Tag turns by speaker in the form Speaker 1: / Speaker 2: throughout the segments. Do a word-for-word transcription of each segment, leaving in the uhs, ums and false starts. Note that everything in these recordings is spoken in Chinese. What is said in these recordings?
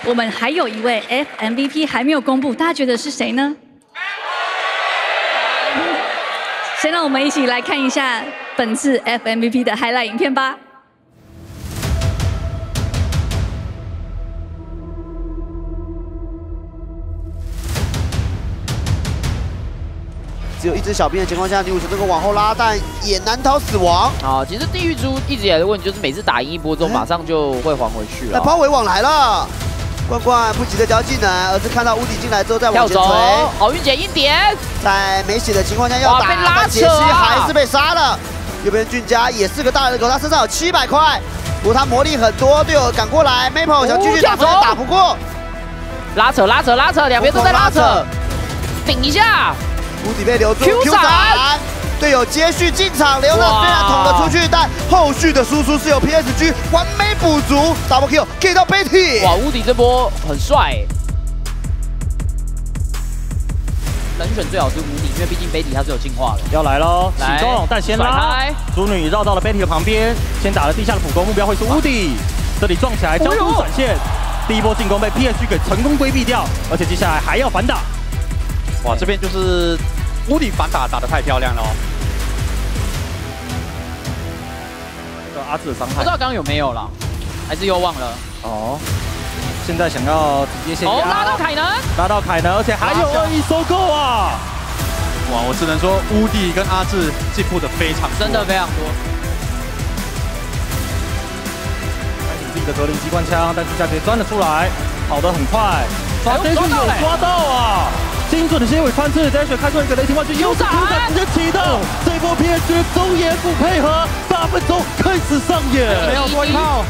Speaker 1: 我们还有一位 F M V P 还没有公布，大家觉得是谁呢？先让我们一起来看一下本次 F M V P 的 highlight 影片吧。
Speaker 2: 只有一只小兵的情况下，女武神这个往后拉，但也难逃死亡。
Speaker 3: 啊，其实地狱猪一直以来的问题就是每次打赢一波之后，马上就会还回去了。
Speaker 2: 那包围网来了，冠冠不急着交技能，而是看到屋顶进来之后再往前锤。
Speaker 3: 好运姐一点，
Speaker 2: 在没血的情况下要打，
Speaker 3: 被拉扯，
Speaker 2: 杰西还是被杀了。右边俊佳也是个大人狗，他身上有七百块，不过他魔力很多，队友赶过来 ，Maple 想继续打，发现打不过。
Speaker 3: 拉扯拉扯拉扯，两边都在拉扯，顶一下。
Speaker 2: 屋顶被留住 ，Q 闪，队友接续进场，刘娜虽然捅了出去，但后续的输出是由 P S G 完美补足 ，double kill get 到 Betty。
Speaker 3: 哇，屋顶这波很帅。人选最好是屋顶，因为毕竟 Betty 他是有进化的。
Speaker 4: 要来喽，启动，但先拉，猪女绕到了 Betty 的旁边，先打了地下的普攻，目标会是屋顶。这里撞起来，交出闪现，第一波进攻被 P S G 给成功规避掉，而且接下来还要反打。
Speaker 5: 哇，这边就是屋顶反打打得太漂亮了哦。
Speaker 4: 这个阿志的伤害，
Speaker 3: 不知道刚刚有没有了，还是又忘了。哦，
Speaker 4: 现在想要直接先
Speaker 3: 哦，拉到凯能，
Speaker 4: 拉到凯能，而且还有恶意收购啊！
Speaker 5: 哇，我只能说乌迪跟阿志进步的非常多，
Speaker 3: 真的非常多。
Speaker 4: 开始自己的格林机关枪，但是下直接钻了出来，跑得很快，抓这一有抓到啊！ 精准的结尾穿刺 ，Dash 开出一个雷霆万钧，又是 Q 闪直接启动，这波 P S G 中野不配合，八分钟开始上演，
Speaker 5: 没有多一炮，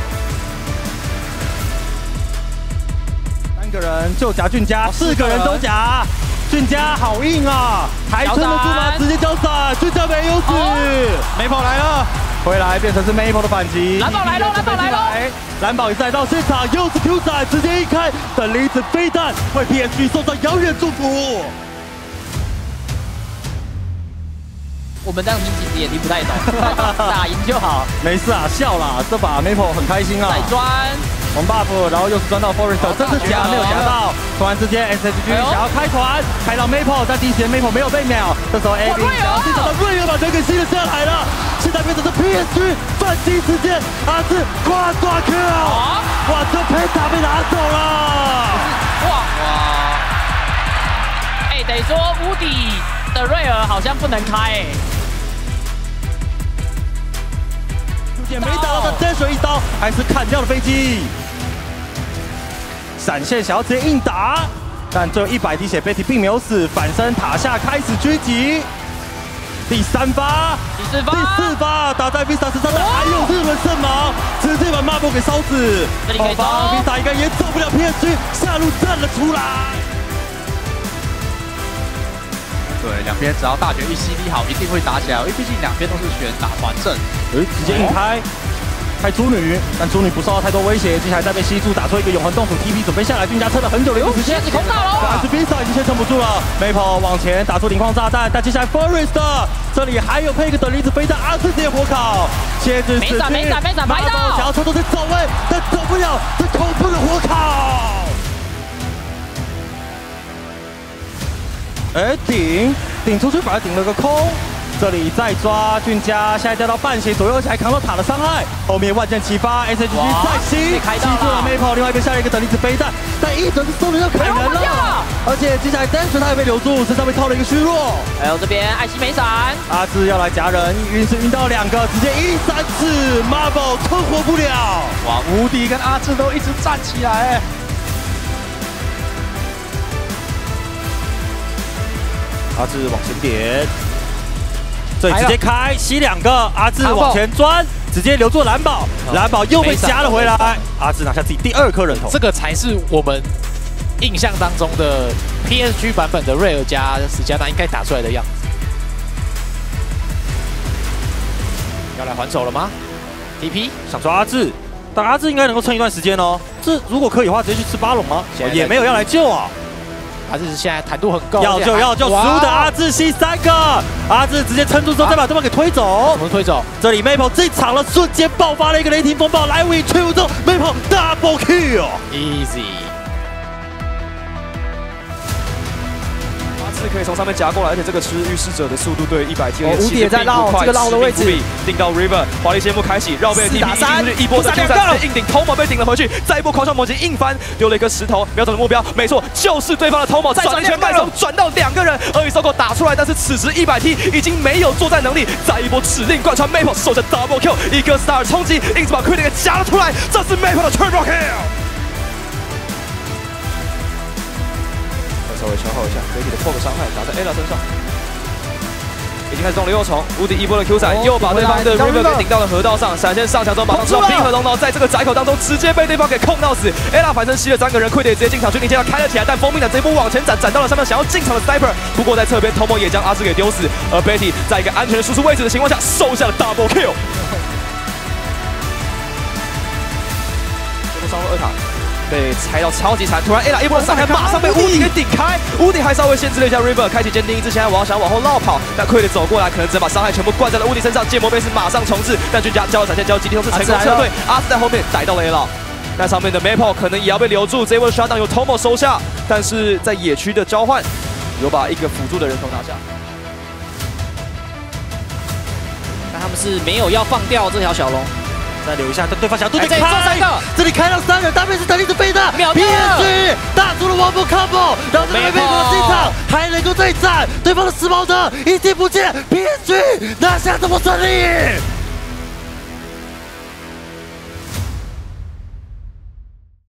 Speaker 4: 三个人就夹俊佳，四个人都夹，俊佳好硬啊，还撑得住吗？直接交闪，俊佳没有死，
Speaker 5: 没跑来了。
Speaker 4: 回来变成是 Maple 的反击，
Speaker 3: 蓝宝来喽，蓝宝来喽，
Speaker 4: 蓝宝也再到现场，又是 Q 闪，直接一开，等离子飞弹为 P S G 送上遥远祝福。
Speaker 3: 我们这样听其实也听不太懂，打赢就好。
Speaker 4: 没事啊，笑啦，这把 Maple 很开心啊。
Speaker 3: 再钻，
Speaker 4: 红 buff， 然后又是钻到 Forest， 这次夹没有夹到，突然之间 S H G 想要开团，开到 Maple， 但第一时间 Maple 没有被秒，这时候 A B 想要进场的瑞尔把人给吸了下来了。 现在变成是 P S G 反击时间，阿志挂抓 Q， 哇，这 Penta 被拿走了，
Speaker 3: 哇哇！哎，得说屋底的瑞尔好像不能开哎，
Speaker 4: 也没打到的 Dash 一刀，还是砍掉了飞机，闪现想要直接硬打，但最后一百滴血 Betty 并没有死，反身塔下开始狙击。 第三发，
Speaker 3: 第四发，
Speaker 4: 第四发打在 Vista 身上的还有日轮圣矛，直接把 Marble 给烧死。后方 Vista 应该也走不了 P S G， 下路站了出来。
Speaker 5: 对，两边只要大绝一 C D 好，一定会打起来，因为毕竟两边都是选打团阵。
Speaker 4: 哎，直接硬开。 开猪女，但猪女不受到太多威胁，接下来再被吸住，打出一个永恒洞府 T P， 准备下来，俊佳撑了很久的一个时间，
Speaker 3: 空大喽，
Speaker 4: 但是 Vista 已经先撑不住了 ，Maple 往前打出磷矿炸弹，但接下来 Forest 这里还有配一个等离子飞弹，阿志直接火烤，切至死去，
Speaker 3: 没闪没闪白刀，
Speaker 4: 想要操作这走位，但走不了，这恐怖的火烤，哎顶顶出去反而顶了个空。 这里再抓俊佳，现在掉到半血左右，而且还扛到塔的伤害。后面万箭齐发 ，S H G 再吸，吸住了 Maple， 另外一边下了一个等离子飞弹，但一准是收了要凯能了。而且接下来 Dash 他也被留住，身上被套了一个虚弱。
Speaker 3: 还有这边艾希没闪，
Speaker 4: 阿志要来夹人，晕是晕到两个，直接一三次 Marble 存活不了。
Speaker 5: 哇，无敌跟阿志都一直站起来。
Speaker 4: 阿志往前点。 这里直接开，吸两个，阿志往前钻，直接留住蓝宝，蓝宝又被夹了回来，阿志拿下自己第二颗人头，
Speaker 6: 这个才是我们印象当中的 P S G 版本的瑞尔加史加纳应该打出来的样子。要来还手了吗 ？T P
Speaker 4: 想抓阿志，但阿志应该能够撑一段时间哦。这如果可以的话，直接去吃巴龙吗？也没有要来救啊。
Speaker 6: 阿志现在弹度很高，
Speaker 4: 要就要就输的阿志吸三个，阿志直接撑住之后再把对方给推走。
Speaker 6: 怎么推走？
Speaker 4: 这里 Maple 进场了，瞬间爆发了一个雷霆风暴，来 win two 之后 Maple double kill，
Speaker 6: easy。
Speaker 7: 是可以从上面夹过来，而且这个吃预示者的速度对一百 T
Speaker 8: 哦，无敌也在绕这个绕的位置，
Speaker 7: 定到 River， 华丽节目开启，绕背 T P 一进出去，一波的 Q 闪硬顶 Tomo 被顶了回去，再一波狂上猛击硬翻，丢了一颗石头，瞄准的目标，没错，就是对方的 Tomo， 转一圈慢手转到两个人，鳄鱼 Soko 打出来，但是此时一百 T 已经没有作战能力，再一波指令贯穿 Maple 手下 Double Kill， 一个 Star 冲击，硬是把 Crit 给夹了出来，这是 Maple 的 Triple Kill。稍微消耗一下 ，Betty 的破个伤害打在 Ella 身上，已经开始中了右虫，无敌一波的 Q 闪，又把对方的 River 给顶到了河道上，闪现上墙之后马上知道冰河龙头在这个窄口当中直接被对方给控到死 ，Ella 反身吸了三个人 ，Quid 也直接进场，军令接到开了起来，但风鸣斩这一波往前斩，斩到了上面想要进场的 Sniper， 不过在侧边 Tomo 也将阿兹给丢死，而 Betty 在一个安全的输出位置的情况下收下了 Double Kill， 这波上路二塔。被拆到超级惨，突然 Ella 一波的闪开，马上被无敌给顶开，无敌还稍微限制了一下 River， 开启监听之前，我要想往后绕跑，但 Quid 走过来，可能只能把伤害全部灌在了无敌身上，剑魔贝斯马上重置，但军家交了闪现交集体同时成功撤退，阿斯在后面逮到了 Ella， 那上面的 Maple 可能也要被留住，这一波的 shutdown 由 Tomo 收下，但是在野区的交换有把一个辅助的人头拿下，
Speaker 3: 但他们是没有要放掉这条小龙。
Speaker 4: 再留一下，对方想对
Speaker 3: 这里做三个，
Speaker 4: 这里开到三人，大妹是等力是飞的，
Speaker 3: 秒掉
Speaker 4: P S G 打出了 One More Combo， 然后这边美国的进场还能够再战，对方的时髦的一滴不见 ，P S G 拿下这么顺利。